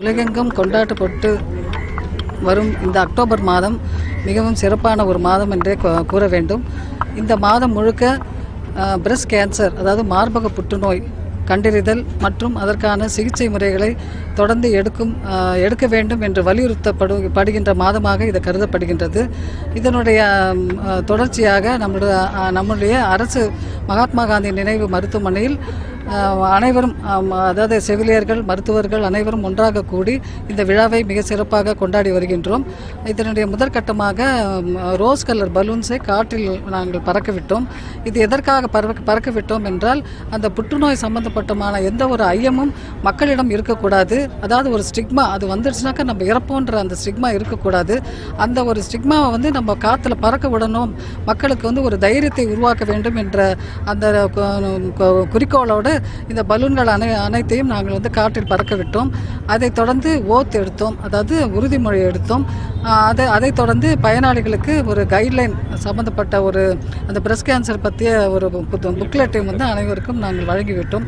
உலகெங்கும் கொண்டாடப்பட்டு வரும் இந்த அக்டோபர் மாதம் மிகவும் சிறப்பான ஒரு மாதம் என்றே கூற வேண்டும். இந்த மாதம் முழுக்க பிரஸ்ட் கேன்சர், அதாவது மார்பக புற்றுநோய் கண்டறிதல் மற்றும் அதற்கான சிகிச்சை முறைகளை தொடர்ந்து எடுக்க வேண்டும் என்று வலியுறுத்தப்படுகின்ற மாதமாக இது கருதப்படுகின்றது. இதனுடைய தொடர்ச்சியாக நம்முடைய அரசு மகாத்மா காந்தி நினைவு மருத்துவமனையில் அனைவரும், அதாவது செவிலியர்கள், மருத்துவர்கள் அனைவரும் ஒன்றாக கூடி இந்த விழாவை மிக சிறப்பாக கொண்டாடி வருகின்றோம். இதனுடைய முதற்கட்டமாக ரோஸ் கலர் பலூன்ஸை காற்றில் நாங்கள் பறக்க விட்டோம். இது எதற்காக பறக்க விட்டோம் என்றால், அந்த புற்றுநோய் சம்பந்தப்பட்டமான எந்த ஒரு ஐயமும் மக்களிடம் இருக்கக்கூடாது. அதாவது ஒரு ஸ்டிக்மா, அது வந்துடுச்சுனாக்கா நம்ம இறப்போன்ற அந்த ஸ்டிக்மா இருக்கக்கூடாது. அந்த ஒரு ஸ்டிக்மாவை நம்ம காற்றுல பறக்க விடணும், மக்களுக்கு ஒரு தைரியத்தை உருவாக்க வேண்டும் என்ற அந்த குறிக்கோளோடு இந்த பலூன்கள் அனைத்தையும் நாங்கள் காற்றில் பறக்க விட்டோம். அதைத் தொடர்ந்து ஓத் எடுத்தோம், அதாவது உறுதிமொழி எடுத்தோம். அதைத் தொடர்ந்து பயனாளிகளுக்கு ஒரு கைட்லைன் சம்பந்தப்பட்ட அந்த பிரஸ்ட் கேன்சர் பற்றிய ஒரு புக்லெட்டையும் அனைவருக்கும் நாங்கள் வழங்கிவிட்டோம்.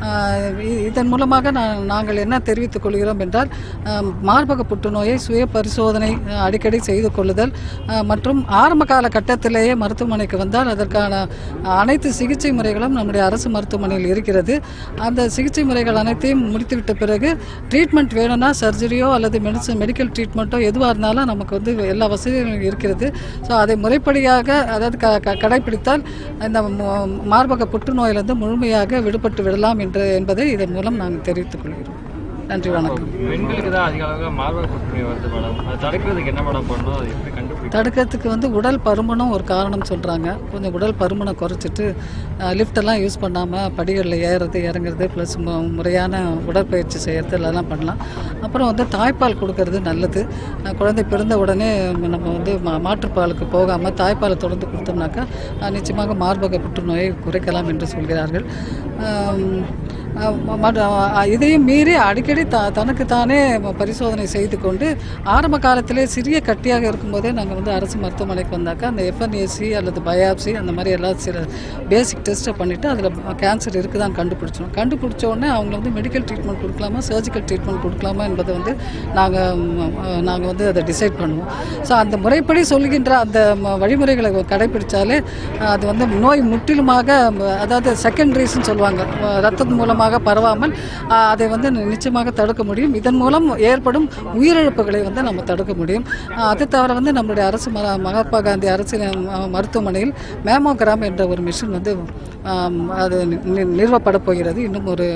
இதன் மூலமாக நாங்கள் என்ன தெரிவித்துக் கொள்கிறோம் என்றால், மார்பக புற்றுநோயை சுய பரிசோதனை அடிக்கடி செய்து கொள்ளுதல் மற்றும் ஆரம்ப கால கட்டத்திலேயே மருத்துவமனைக்கு வந்தால் அதற்கான அனைத்து சிகிச்சை முறைகளும் நம்முடைய அரசு மருத்துவமனையில் இருக்கிறது. அந்த சிகிச்சை முறைகள் அனைத்தையும் முடித்துவிட்ட பிறகு ட்ரீட்மெண்ட் வேணும்னா சர்ஜரியோ அல்லது மெடிக்கல் ட்ரீட்மெண்ட்டோ எதுவாக இருந்தாலும் நமக்கு எல்லா வசதிகளும் இருக்கிறது. ஸோ அதை முறைப்படியாக, அதாவது கடைபிடித்தால் இந்த மார்பக புற்றுநோயிலிருந்து முழுமையாக விடுபட்டு விடலாம் என்பதை இதன் மூலம் நாங்கள் தெரிவித்துக் கொள்கிறோம். நன்றி, வணக்கம். பெண்களுக்கு தான் அதிக அளவில் மார்பக புற்றுநோய் வருது மேடம். அதை தடுக்கிறதுக்கு என்ன மேடம் பண்ணணும், அதை எப்படி கண்டுபிடிக்கும்? தடுக்கிறதுக்கு உடல் பருமனும் ஒரு காரணம் சொல்கிறாங்க. கொஞ்சம் உடல் பருமனை குறைச்சிட்டு லிஃப்டெல்லாம் யூஸ் பண்ணாமல் படிகளில் ஏறுறது இறங்குறது, ப்ளஸ் முறையான உடற்பயிற்சி செய்கிறது எல்லாம் பண்ணலாம். அப்புறம் தாய்ப்பால் கொடுக்கறது நல்லது. குழந்தை பிறந்த உடனே நம்ம மாற்றுப்பாலுக்கு போகாமல் தாய்ப்பாலை தொடர்ந்து கொடுத்தோம்னாக்கா நிச்சயமாக மார்பக புற்றுநோயை குறைக்கலாம் என்று சொல்கிறார்கள். இதையும் மீறி அடிக்கடி தனக்குத்தானே பரிசோதனை செய்து கொண்டு ஆரம்ப காலத்திலே சிறிய கட்டியாக இருக்கும்போதே நாங்கள் அரசு மருத்துவமனைக்கு வந்தாக்கா அந்த எஃப்என்ஏசி அல்லது பயாப்சி அந்த மாதிரி எல்லா சில பேசிக் டெஸ்ட்டை பண்ணிவிட்டு அதில் கேன்சர் இருக்குதான் கண்டுபிடிச்சோம். கண்டுபிடிச்ச உடனே அவங்க மெடிக்கல் ட்ரீட்மெண்ட் கொடுக்கலாமா, சர்ஜிக்கல் ட்ரீட்மெண்ட் கொடுக்கலாமா என்பதை நாங்கள் அதை டிசைட் பண்ணுவோம். ஸோ அந்த முறைப்படி சொல்கின்ற அந்த வழிமுறைகளை கடைபிடித்தாலே அது நோய் முற்றிலுமாக, அதாவது செகண்டரிஸ்ன்னு சொல்லுவாங்க, ரத்தத்தின் மூலமாக பரவாமல் அதை நிச்சயமாக தடுக்க முடியும். இதன் மூலம் ஏற்படும் உயிரிழப்புகளை நம்ம தடுக்க முடியும். அது தவிர நம்மளுடைய அரசு மகாத்மா காந்தி அரசு மருத்துவமனையில் மேமோகிராம் என்ற ஒரு மிஷின் அது நிறுவப்பட போகிறது. இன்னும் ஒரு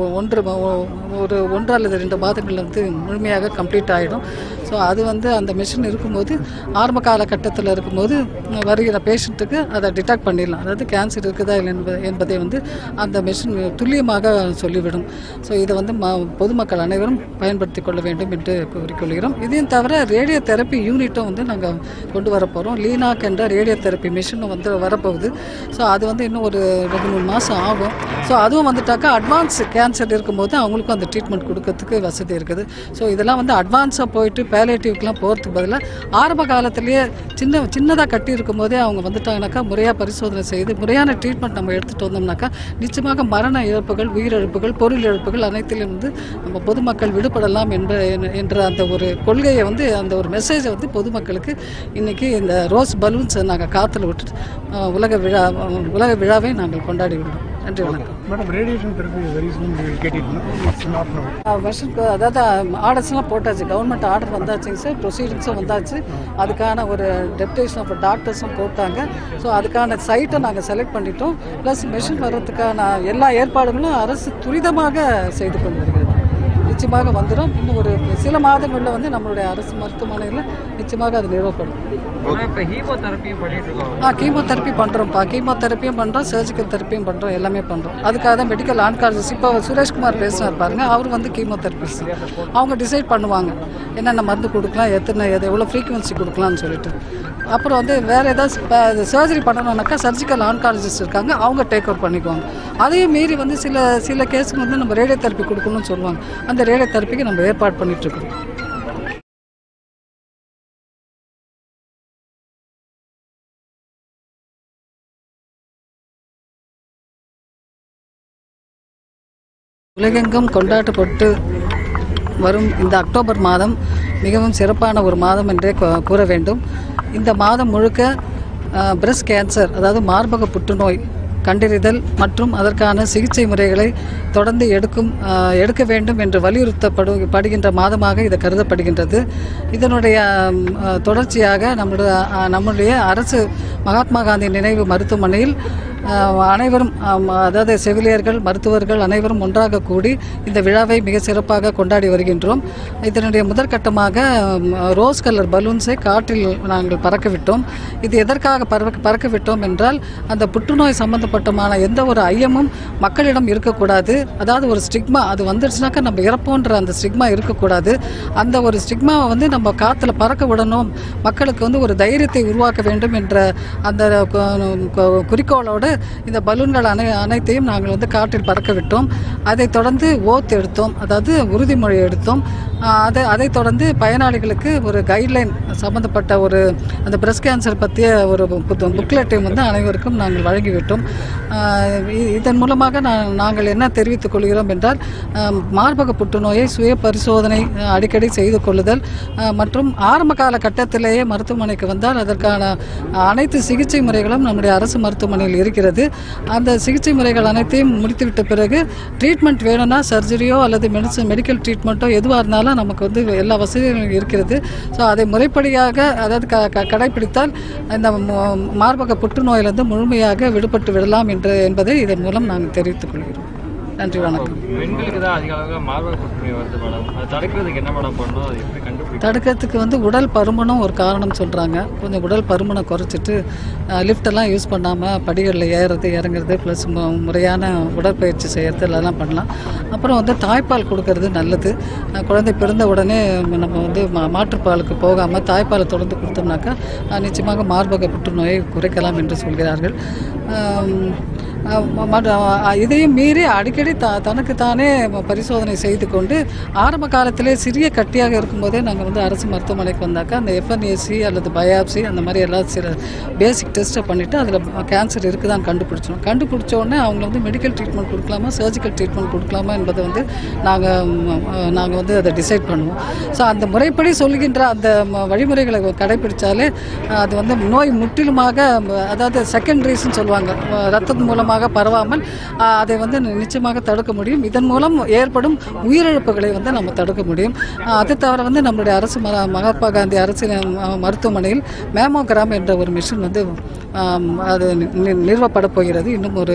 1 அல்லது 2 மாதங்கள் முழுமையாக கம்ப்ளீட் ஆகிடும். ஸோ அது அந்த மிஷின் இருக்கும்போது ஆரம்ப காலகட்டத்தில் இருக்கும்போது வருகிற பேஷண்ட்டுக்கு அதை டிடெக்ட் பண்ணிடலாம். அதாவது கேன்சர் இருக்குதா இல்லை என்பதை அந்த மிஷின் துல்லியமாக சொல்லிவிடும். ஸோ இதை பொதுமக்கள் அனைவரும் பயன்படுத்தி கொள்ள வேண்டும் என்று கூறிக்கொள்கிறோம். இதையும் தவிர ரேடியோ தெரப்பி யூனிட்டும் நாங்கள் கொண்டு வரப்போகிறோம். லீனாக் என்ற ரேடியோ தெரப்பி மிஷினும் வரப்போகுது. ஸோ அது இன்னும் ஒரு 2-3 மாதம் ஆகும். ஸோ அதுவும் வந்துட்டாக்கா அட்வான்ஸ் கேன்சர் இருக்கும்போது அவங்களுக்கும் அந்த ட்ரீட்மெண்ட் கொடுக்கறதுக்கு வசதி இருக்குது. ஸோ இதெல்லாம் அட்வான்ஸாக போயிட்டு பேலியேட்டிவ்க்கெலாம் போகிறதுக்கு பதிலாக ஆரம்ப காலத்திலேயே சின்னதாக கட்டி இருக்கும்போதே அவங்க வந்துட்டாங்கனாக்கா முறையாக பரிசோதனை செய்து முறையான ட்ரீட்மெண்ட் நம்ம எடுத்துகிட்டு வந்தோம்னாக்கா நிச்சயமாக மரண இழப்புகள், உயிரிழப்புகள், பொருள் இழப்புகள் அனைத்திலும் நம்ம பொதுமக்கள் விடுபடலாம் என்ற அந்த ஒரு கொள்கையை அந்த ஒரு மெசேஜை பொதுமக்களுக்கு இன்றைக்கி இந்த ரோஸ் பலூன்ஸை நாங்கள் காற்றுல விட்டுட்டு உலக விழாவை நாங்கள் கொண்டாடி விடுறோம். நன்றி, வணக்கம். Madam, radiation therapy very soon வருஷத்துக்கு, அதாவது ஆர்டர்ஸ்லாம் போட்டாச்சு, கவர்மெண்ட் ஆர்டர் வந்தாச்சுங்க சார், ப்ரொசீடிங்ஸும் வந்தாச்சு. அதுக்கான ஒரு டெப்டேஷன் ஆஃப் டாக்டர்ஸும் போட்டாங்க. ஸோ அதுக்கான சைட்டை நாங்கள் செலக்ட் பண்ணிட்டோம். ப்ளஸ் மெஷின் வர்றதுக்கான எல்லா ஏற்பாடுகளும் அரசு துரிதமாக செய்து கொண்டு வருகிறது. நிச்சயமாக வந்துடும். இன்னும் ஒரு சில மாதங்களில் நம்மளுடைய அரசு மருத்துவமனையில் நிச்சயமாக அது நிறுவப்படும். கீமோதெரப்பி பண்ணுறோம்ப்பா. கீமோதெரப்பியும் பண்ணுறோம், சர்ஜிக்கல் தெரப்பியும் பண்ணுறோம், எல்லாமே பண்ணுறோம். அதுக்காக தான் மெடிக்கல் ஆன்காலஜிஸ்ட் இப்போ சுரேஷ்குமார் பேசினார் பாருங்க, அவர் கீமோதெரபிஸ்ட். அவங்க டிசைட் பண்ணுவாங்க என்னென்ன மருந்து கொடுக்கலாம், எவ்வளோ ஃப்ரீக்குவன்சி கொடுக்கலாம்னு சொல்லிட்டு. அப்புறம் வேறு ஏதாவது சர்ஜரி பண்ணணும்னாக்கா சர்ஜிக்கல் ஆன்காலஜிஸ்ட் இருக்காங்க, அவங்க டேக் ஓவர் பண்ணிக்குவாங்க. அதையும் மீறி சில கேஸுக்கு நம்ம ரேடியோ தெரப்பி கொடுக்கணும்னு சொல்லுவாங்க. அந்த ரேடியோ தெரப்பிக்கு நம்ம ஏற்பாடு பண்ணிகிட்ருக்கோம். உலகெங்கும் கொண்டாடப்பட்டு வரும் இந்த அக்டோபர் மாதம் மிகவும் சிறப்பான ஒரு மாதம் என்றே கூற வேண்டும். இந்த மாதம் முழுக்க பிரஸ்ட் கேன்சர், அதாவது மார்பக புற்றுநோய் கண்டறிதல் மற்றும் அதற்கான சிகிச்சை முறைகளை தொடர்ந்து எடுக்க வேண்டும் என்று வலியுறுத்தப்படுகின்ற மாதமாக இது கருதப்படுகின்றது. இதனுடைய தொடர்ச்சியாக நம்முடைய அரசு மகாத்மா காந்தி நினைவு மருத்துவமனையில் அனைவரும், அதாவது செவிலியர்கள், மருத்துவர்கள் அனைவரும் ஒன்றாக கூடி இந்த விழாவை மிக சிறப்பாக கொண்டாடி வருகின்றோம். இதனுடைய முதற்கட்டமாக ரோஸ் கலர் பலூன்ஸை காற்றில் நாங்கள் பறக்க விட்டோம். இது எதற்காக பறக்க விட்டோம் என்றால், அந்த புற்றுநோய் சம்பந்தப்பட்டமான எந்த ஒரு ஐயமும் மக்களிடம் இருக்கக்கூடாது. அதாவது ஒரு ஸ்டிக்மா, அது வந்துடுச்சுனாக்கா நம்ம இறப்போன்ற அந்த ஸ்டிக்மா இருக்கக்கூடாது. அந்த ஒரு ஸ்டிக்மாவை வந்து நம்ம காற்றுல பறக்க விடணும், மக்களுக்கு வந்து ஒரு தைரியத்தை உருவாக்க வேண்டும் என்ற அந்த குறிக்கோளோடு இந்த பலூன்கள் அனைத்தையும் நாங்கள் வந்து காற்றில் பறக்க விட்டோம். அதைத் தொடர்ந்து ஓத் எடுத்தோம், அதாவது உறுதிமொழி எடுத்தோம். அதைத் தொடர்ந்து பயனாளிகளுக்கு ஒரு கைட்லைன் சம்பந்தப்பட்ட அந்த பிரஸ்ட் கேன்சர் பற்றிய ஒரு புக்லெட்டையும் வந்து அனைவருக்கும் நாங்கள் வழங்கிவிட்டோம். இதன் மூலமாக நாங்கள் என்ன தெரிவித்துக் கொள்கிறோம் என்றால், மார்பக புற்றுநோயை சுய பரிசோதனை அடிக்கடி செய்து கொள்ளுதல் மற்றும் ஆரம்ப கால கட்டத்திலேயே மருத்துவமனைக்கு வந்தால் அதற்கான அனைத்து சிகிச்சை முறைகளும் நம்முடைய அரசு மருத்துவமனையில் இருக்கிறது. அந்த சிகிச்சை முறைகள் அனைத்தையும் முடித்துவிட்ட பிறகு ட்ரீட்மெண்ட் வேணும்னா சர்ஜரியோ அல்லது மெடிக்கல் ட்ரீட்மெண்ட்டோ எதுவாக இருந்தாலும் நமக்கு வந்து எல்லா வசதிகளும் இருக்கிறது. ஸோ அதை முறைப்படியாக, அதாவது கடைபிடித்தால் இந்த மார்பக புற்றுநோயிலிருந்து முழுமையாக விடுபட்டு விடலாம் என்பதை இதன் மூலம் நாங்கள் தெரிவித்துக் கொள்கிறோம். நன்றி, வணக்கம். பெண்களுக்கு தான் அதிக அளவில் மார்பக புற்றுநோய் வருது மேடம். அது தடுக்கிறதுக்கு என்ன மேடம் பண்ணணும், அது எப்படி கண்டுபிடிக்கும்? தடுக்கிறதுக்கு வந்து உடல் பருமனும் ஒரு காரணம் சொல்கிறாங்க. கொஞ்சம் உடல் பருமனை குறைச்சிட்டு லிஃப்டெல்லாம் யூஸ் பண்ணாமல் படிகளில் ஏறுறது இறங்குறது, ப்ளஸ் முறையான உடற்பயிற்சி செய்கிறது எல்லாம் பண்ணலாம். அப்புறம் வந்து தாய்ப்பால் கொடுக்கறது நல்லது. குழந்தை பிறந்த உடனே நம்ம வந்து மாற்றுப்பாலுக்கு போகாமல் தாய்ப்பாலை தொடர்ந்து கொடுத்தோம்னாக்கா நிச்சயமாக மார்பக புற்றுநோயை குறைக்கலாம் என்று சொல்கிறார்கள். இதையும் மீறி அடிக்கடி தனக்குத்தானே பரிசோதனை செய்து கொண்டு ஆரம்ப காலத்திலே சிறிய கட்டியாக இருக்கும்போதே நாங்கள் வந்து அரசு மருத்துவமனைக்கு வந்தாக்கா அந்த FNAC அல்லது பயாப்சி அந்த மாதிரி எல்லாம் சில பேசிக் டெஸ்ட்டை பண்ணிவிட்டு அதில் கேன்சர் இருக்குதான்னு கண்டுபிடிச்ச உடனே அவங்க வந்து மெடிக்கல் ட்ரீட்மெண்ட் கொடுக்கலாமா, சர்ஜிக்கல் ட்ரீட்மெண்ட் கொடுக்கலாமா என்பதை வந்து நாங்கள் வந்து அதை டிசைட் பண்ணுவோம். ஸோ அந்த முறைப்படி சொல்கின்ற அந்த வழிமுறைகளை கடைபிடித்தாலே அது வந்து நோய் முற்றிலுமாக, அதாவது செகண்டரிஸ்ன்னு சொல்லுவாங்க, ரத்தத்தின் மூலமாக பரவாமல் அதை வந்து நிச்சயமாக தடுக்க முடியும். இதன் மூலம் ஏற்படும் உயிரிழப்புகளை வந்து நம்ம தடுக்க முடியும். அது தவிர வந்து நம்மளுடைய அரசு மகாத்மா காந்தி அரசு மருத்துவமனையில் மேமோகிராம் என்ற ஒரு மிஷின் வந்து அது நிறுவப்பட போகிறது. இன்னும் ஒரு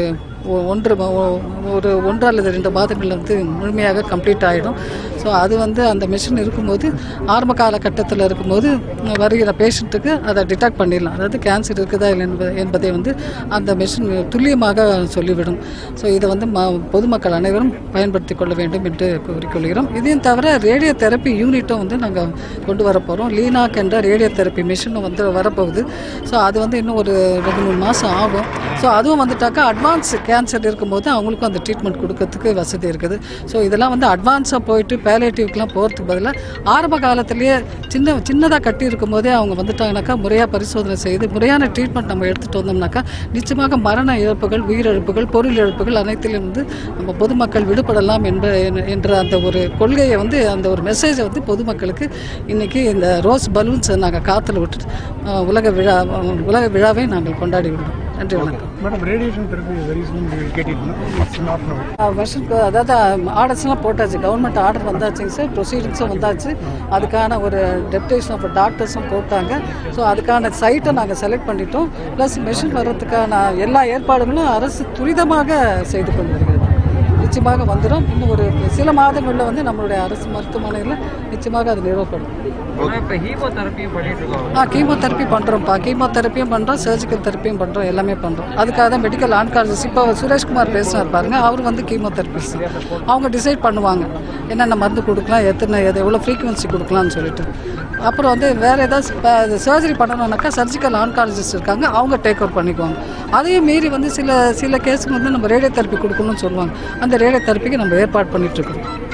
1 அல்லது 2 மாதங்களில் வந்து முழுமையாக கம்ப்ளீட் ஆகிடும். ஸோ அது வந்து அந்த மிஷின் இருக்கும்போது ஆரம்ப காலகட்டத்தில் இருக்கும்போது வருகிற பேஷண்ட்டுக்கு அதை டிடெக்ட் பண்ணிடலாம், அதாவது கேன்சர் இருக்குதா இல்லை என்பதை வந்து அந்த மிஷின் துல்லியமாக சொல்லிவிடும். ஸோ இதை வந்து பொதுமக்கள் அனைவரும் பயன்படுத்தி கொள்ள வேண்டும் என்று கூறிக்கொள்கிறோம். இதையும் தவிர ரேடியோ தெரப்பி யூனிட்டும் வந்து நாங்கள் கொண்டு வரப்போகிறோம். லீனாக் என்ற ரேடியோ தெரப்பி மிஷினும் வந்து வரப்போகுது. ஸோ அது வந்து இன்னும் ஒரு 2-3 மாதம் ஆகும். ஸோ அதுவும் வந்துட்டாக்கா அட்வான்ஸ் கேன்சர் இருக்கும்போது அவங்களுக்கும் அந்த ட்ரீட்மெண்ட் கொடுக்கறதுக்கு வசதி இருக்குது. ஸோ இதெல்லாம் வந்து அட்வான்ஸாக போயிட்டு பேலேட்டிவ்க்கெலாம் போகிறதுக்கு பதிலாக ஆரம்ப காலத்திலேயே சின்னதாக கட்டி இருக்கும் போதே அவங்க வந்துட்டாங்கனாக்கா முறையாக பரிசோதனை செய்து முறையான ட்ரீட்மெண்ட் நம்ம எடுத்துகிட்டு வந்தோம்னாக்கா நிச்சயமாக மரண இழப்புகள், உயிரிழப்புகள், பொருள் இழப்புகள் அனைத்திலும் வந்து நம்ம பொதுமக்கள் விடுபடலாம் என்ற அந்த ஒரு கொள்கையை வந்து, அந்த ஒரு மெசேஜை வந்து பொதுமக்களுக்கு இன்றைக்கி இந்த ரோஸ் பலூன்ஸை நாங்கள் காற்றுல விட்டுட்டு உலக விழாவை நாங்கள் கொண்டாடி விடுவோம். நன்றி, வணக்கம். Madam, radiation therapy very soon we will get it not now. வருஷத்துக்கு, அதாவது ஆர்டர்ஸ்லாம் போட்டாச்சு, கவர்மெண்ட் ஆர்டர் வந்தாச்சுங்க சார், ப்ரொசீடிங்ஸும் வந்தாச்சு. அதுக்கான ஒரு டெப்டேஷன் ஆஃப் டாக்டர்ஸும் போட்டாங்க. ஸோ அதுக்கான சைட்டை நாங்கள் செலக்ட் பண்ணிட்டோம். ப்ளஸ் மெஷின் வர்றதுக்கான எல்லா ஏற்பாடுகளும் அரசு துரிதமாக செய்து கொண்டு வருகிறது. நிச்சயமாக வந்துடும். இன்னும் ஒரு சில மாதங்களில் வந்து நம்மளுடைய அரசு மருத்துவமனையில் நிச்சயமாக அது நிறுவப்படும். இப்போ ஹீமோதெரப்பியும் பண்ணிட்டு இருக்கோம். கீமோதெரப்பி பண்ணுறோம்ப்பா. கீமோதெரப்பியும் பண்ணுறோம், சர்ஜிக்கல் தெரப்பியும் பண்ணுறோம், எல்லாமே பண்ணுறோம். அதுக்காக தான் மெடிக்கல் ஆன்காலஜிஸ்ட் இப்போ சுரேஷ்குமார் பேசினார் பாருங்க, அவர் வந்து கீமோதெரபிஸ்ட். அவங்க டிசைட் பண்ணுவாங்க என்னென்ன மருந்து கொடுக்கலாம், எவ்வளோ ஃப்ரீக்குவன்சி கொடுக்கலாம்னு சொல்லிட்டு. அப்புறம் வந்து வேறு ஏதாவது சர்ஜரி பண்ணணும்னாக்கா சர்ஜிக்கல் ஆன்காலஜிஸ்ட் இருக்காங்க, அவங்க டேக் ஓவர் பண்ணிக்குவாங்க. அதையும் மீறி வந்து சில கேஸுக்கு வந்து நம்ம ரேடியோ தெரப்பி கொடுக்கணும்னு சொல்லுவாங்க. அந்த ரேடியோ தெரப்பிக்கு நம்ம ஏற்பாடு பண்ணிகிட்ருக்கோம்.